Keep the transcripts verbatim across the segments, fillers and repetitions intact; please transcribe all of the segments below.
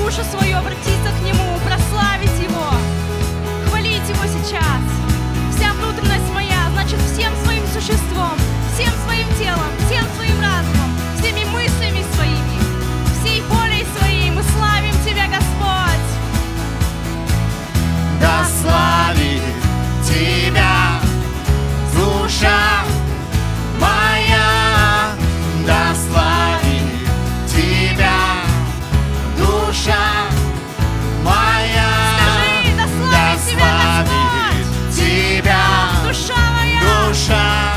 душу свою обратиться к Нему, прославить Его, хвалить Его сейчас. Вся внутренность моя, значит, всем своим существом, всем своим телом, всем своим разумом, всеми мыслями своими, всей волей своей мы славим Тебя, Господь. Да славит Тебя душа моя, да славит Тебя душа моя. Скажи, да славит Тебя, Господь. Тебя Душа моя, душа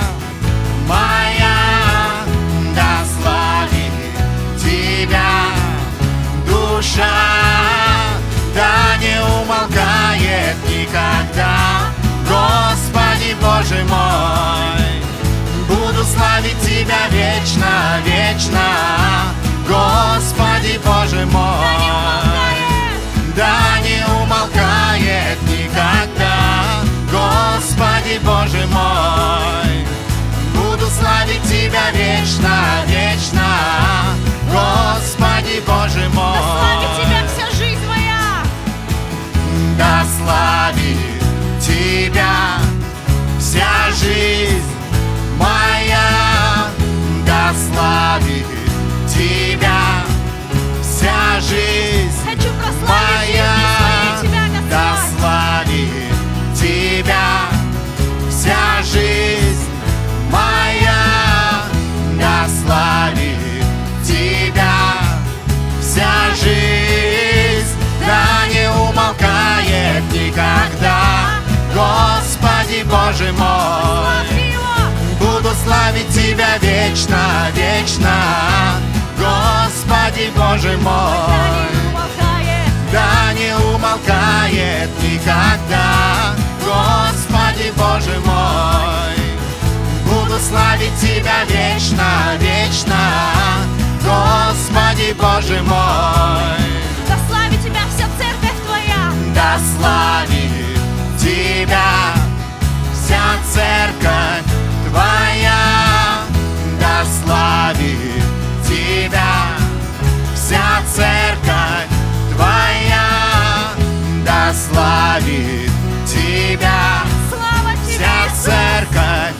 моя, да славит Тебя душа, да не умолкает никогда, Господи Боже мой. Буду славить Тебя вечно, вечно, Господи Боже мой. Да не умолкает никогда, Господи Боже мой. Буду славить Тебя вечно, вечно, Господи Боже мой. да славит Тебя вся жизнь моя. Да славит Тебя вся жизнь моя, да славит Тебя вся жизнь Хочу прославить моя, жизнью своей Тебя, да Господь. славит Тебя вся жизнь моя, да славит Тебя вся жизнь, да не умолкает никогда, Господи Боже мой. Слави Его. Буду славить Тебя вечно, вечно, Господи Боже мой. Да не умолкает. Да не умолкает никогда, Господи Боже мой. Буду славить Тебя вечно, вечно, Господи Боже мой. Да славит Тебя вся церковь Твоя. Да славит Тебя вся церковь Твоя, да славит Тебя вся церковь Твоя, да славит Тебя Слава Тебе. вся церковь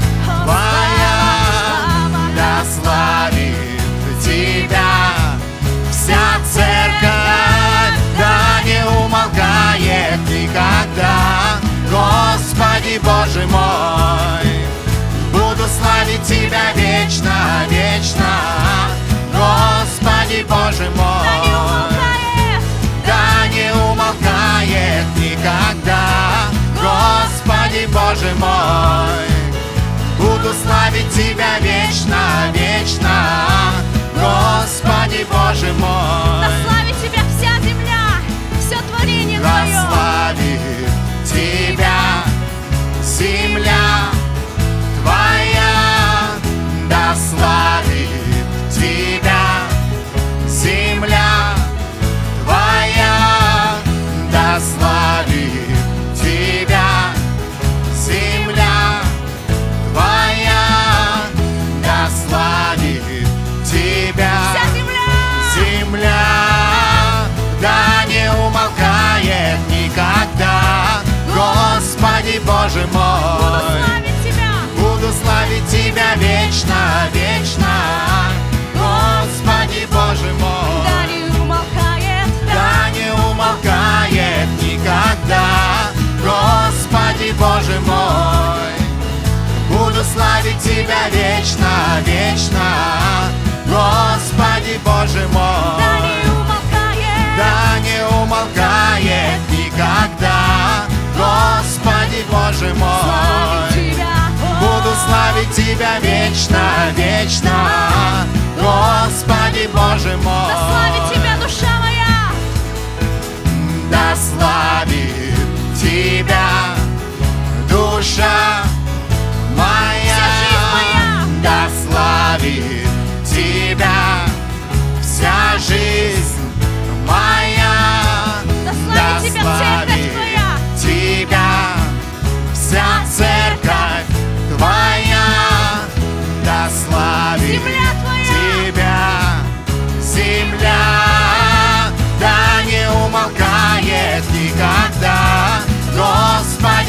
Твоя, да славит Тебя вся церковь, да не умолкает никогда, Господи Боже мой. Буду славить Тебя вечно, вечно, Господи Боже мой. Да не умолкает. Да не умолкает никогда, Господи Боже мой. Буду славить Тебя вечно, вечно, Господи Боже мой. Да славит Тебя вся земля, все творение Да Твое. славит Тебя земля Твоя, да славит Тебя земля Твоя, да славит Тебя земля Твоя, да славит Тебя Вся земля. земля, да не умолкает никогда, Господи Боже Буду мой. славить Тебя. Буду славить Тебя вечно, вечно, Господи Боже Да мой. не умолкает. Да не умолкает никогда, Господи Боже мой. Буду славить Тебя вечно, вечно, Господи Боже мой. Да не умолкает. Да не умолкает никогда, Господи Боже мой. Славить Тебя. Буду славить Тебя вечно, вечно, Господи Боже мой. Да славит Тебя душа моя. Да славит Тебя душа моя, Вся жизнь моя. да славит Тебя вся жизнь моя, Да славит Тебя церковь Твоя. Тебя вся церковь Твоя, да славит Земля Твоя. Тебя земля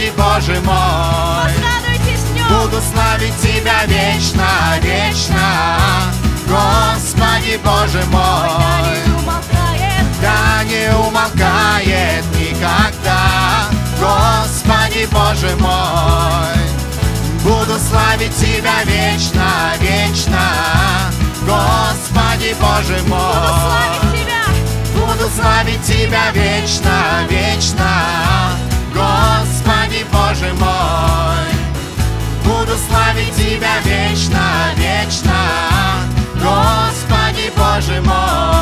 Господи Боже мой. Возрадуйтесь в нем. Буду славить Тебя вечно, вечно, Господи Боже мой. Да не умолкает никогда, Господи Боже мой. Буду славить Тебя вечно, вечно, Господи Боже мой. Буду славить Тебя вечно, вечно, Господи Боже мой. Буду славить Тебя вечно, вечно, Господи Боже мой.